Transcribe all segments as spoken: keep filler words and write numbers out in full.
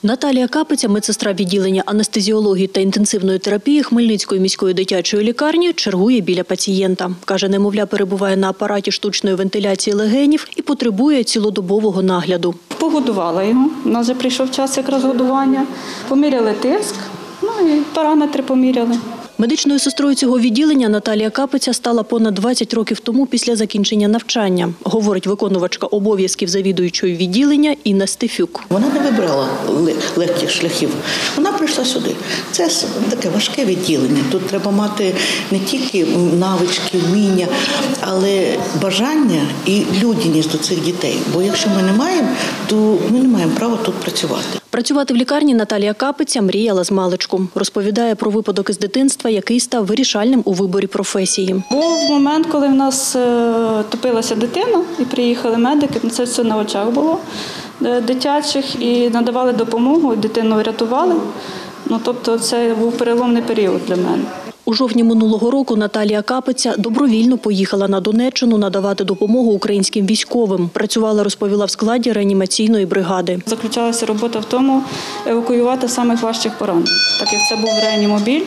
Наталія Капиця, медсестра відділення анестезіології та інтенсивної терапії Хмельницької міської дитячої лікарні, чергує біля пацієнта. Каже, немовля перебуває на апараті штучної вентиляції легенів і потребує цілодобового нагляду. Погодувала його, у нас вже прийшов час якраз годування, поміряли тиск, ну і параметри поміряли. Медичною сестрою цього відділення Наталія Капиця стала понад двадцять років тому після закінчення навчання, говорить виконувачка обов'язків завідуючої відділення Інна Стефюк. Вона не вибрала легких шляхів, вона прийшла сюди. Це таке важке відділення, тут треба мати не тільки навички, вміння, але бажання і людяність до цих дітей. Бо якщо ми не маємо, то ми не маємо права тут працювати. Працювати в лікарні Наталія Капиця мріяла з маличку. Розповідає про випадок із дитинства, який став вирішальним у виборі професії. Був момент, коли в нас топилася дитина і приїхали медики, це все на очах було дитячих, і надавали допомогу, і дитину врятували. Ну, тобто це був переломний період для мене. У жовтні минулого року Наталія Капиця добровільно поїхала на Донеччину надавати допомогу українським військовим. Працювала, розповіла, в складі реанімаційної бригади. Заключалася робота в тому, евакуювати самих важчих поранених, так як це був реанімобіль.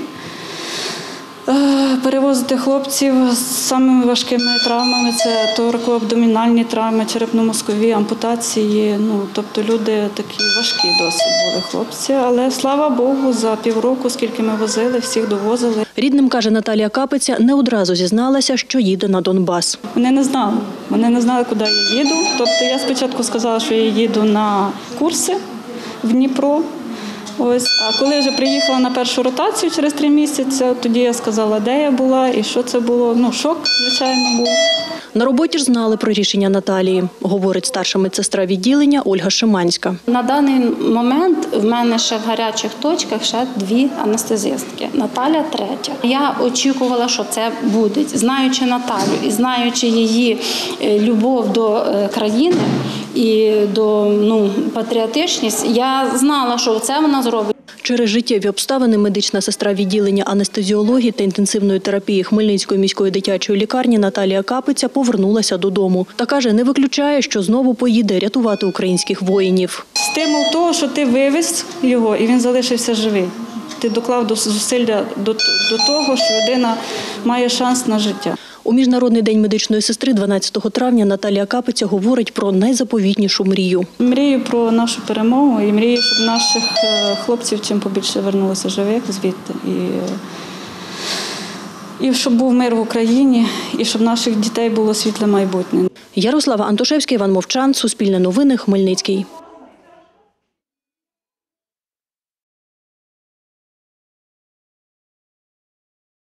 Перевозити хлопців з самими важкими травмами, це торакоабдомінальні травми, черепно-мозкові, ампутації. Ну, тобто люди такі важкі досить були хлопці. Але, слава Богу, за півроку, скільки ми возили, всіх довозили. Рідним, каже Наталія Капиця, не одразу зізналася, що їде на Донбас. Вони не знали. Вони не знали, куди я їду. Тобто я спочатку сказала, що я їду на курси в Дніпро. Ось, а коли вже приїхала на першу ротацію через три місяці, тоді я сказала, де я була і що це було. Ну, шок, звичайно, був. На роботі ж знали про рішення Наталії, говорить старша медсестра відділення Ольга Шиманська. На даний момент в мене ще в гарячих точках ще дві анестезистки. Наталя третя. Я очікувала, що це буде. Знаючи Наталю і знаючи її любов до країни і до ну, патріотичність, я знала, що це вона зробить. Через життєві обставини медична сестра відділення анестезіології та інтенсивної терапії Хмельницької міської дитячої лікарні Наталія Капиця повернулася додому. Та каже, не виключає, що знову поїде рятувати українських воїнів. Стимул того, що ти вивез його і він залишився живий. Ти доклав зусилля до, до того, що людина має шанс на життя. У Міжнародний день медичної сестри дванадцятого травня Наталія Капиця говорить про найзаповітнішу мрію. Мрію про нашу перемогу і мрію, щоб наших хлопців чим побільше вернулося живих звідти. І, і щоб був мир в Україні, і щоб наших дітей було світле майбутнє. Ярослава Антошевська, Іван Мовчан, Суспільне новини, Хмельницький.